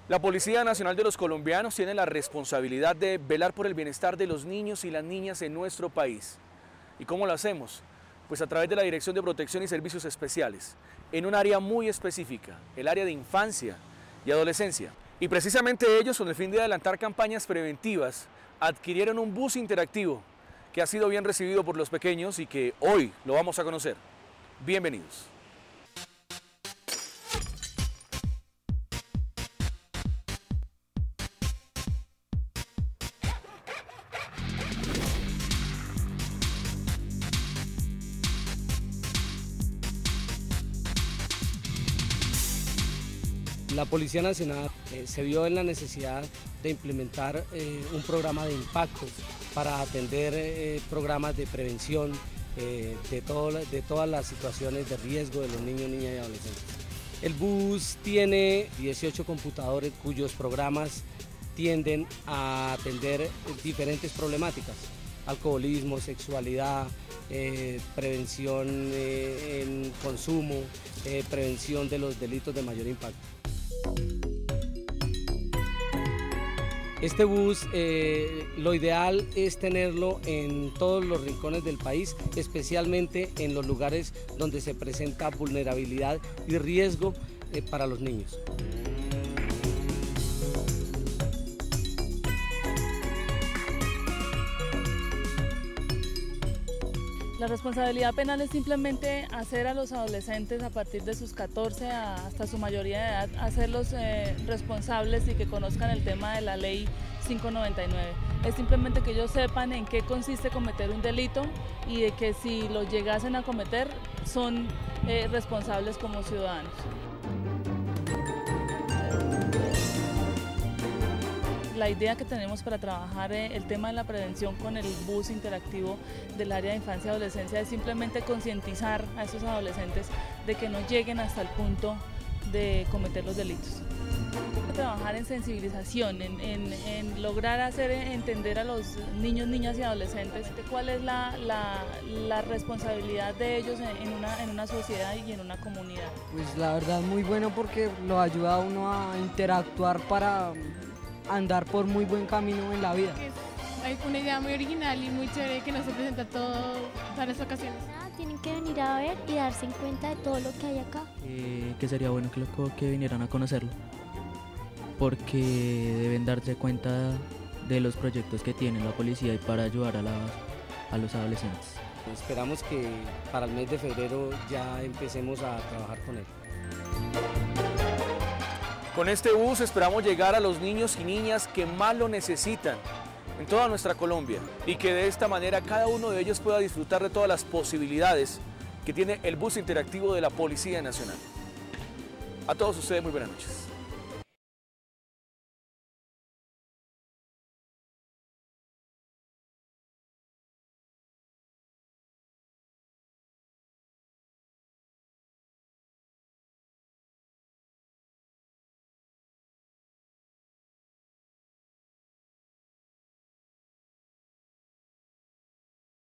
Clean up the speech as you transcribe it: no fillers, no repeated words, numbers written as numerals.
La Policía Nacional de los Colombianos tiene la responsabilidad de velar por el bienestar de los niños y las niñas en nuestro país. ¿Y cómo lo hacemos? Pues a través de la Dirección de Protección y Servicios Especiales, en un área muy específica, el área de infancia y adolescencia. Y precisamente ellos, con el fin de adelantar campañas preventivas, adquirieron un bus interactivo que ha sido bien recibido por los pequeños y que hoy lo vamos a conocer. Bienvenidos. La Policía Nacional se vio en la necesidad de implementar un programa de impacto para atender programas de prevención de todas las situaciones de riesgo de los niños, niñas y adolescentes. El bus tiene 18 computadores cuyos programas tienden a atender diferentes problemáticas: alcoholismo, sexualidad, prevención en consumo, prevención de los delitos de mayor impacto. Este bus, lo ideal es tenerlo en todos los rincones del país, especialmente en los lugares donde se presenta vulnerabilidad y riesgo para los niños. La responsabilidad penal es simplemente hacer a los adolescentes a partir de sus 14 hasta su mayoría de edad, hacerlos responsables y que conozcan el tema de la ley 599. Es simplemente que ellos sepan en qué consiste cometer un delito y de que si lo llegasen a cometer son responsables como ciudadanos. La idea que tenemos para trabajar el tema de la prevención con el bus interactivo del área de infancia y adolescencia es simplemente concientizar a esos adolescentes de que no lleguen hasta el punto de cometer los delitos. Trabajar en sensibilización, en lograr hacer entender a los niños, niñas y adolescentes cuál es la responsabilidad de ellos en una sociedad y en una comunidad. Pues la verdad muy bueno porque lo ayuda a uno a interactuar para andar por muy buen camino en la vida. Es una idea muy original y muy chévere que no se presenta todas las ocasiones. Tienen que venir a ver y darse cuenta de todo lo que hay acá. Que sería bueno que vinieran a conocerlo, porque deben darse cuenta de los proyectos que tiene la policía y para ayudar a los adolescentes. Esperamos que para el mes de febrero ya empecemos a trabajar con él. Con este bus esperamos llegar a los niños y niñas que más lo necesitan en toda nuestra Colombia y que de esta manera cada uno de ellos pueda disfrutar de todas las posibilidades que tiene el bus interactivo de la Policía Nacional. A todos ustedes muy buenas noches.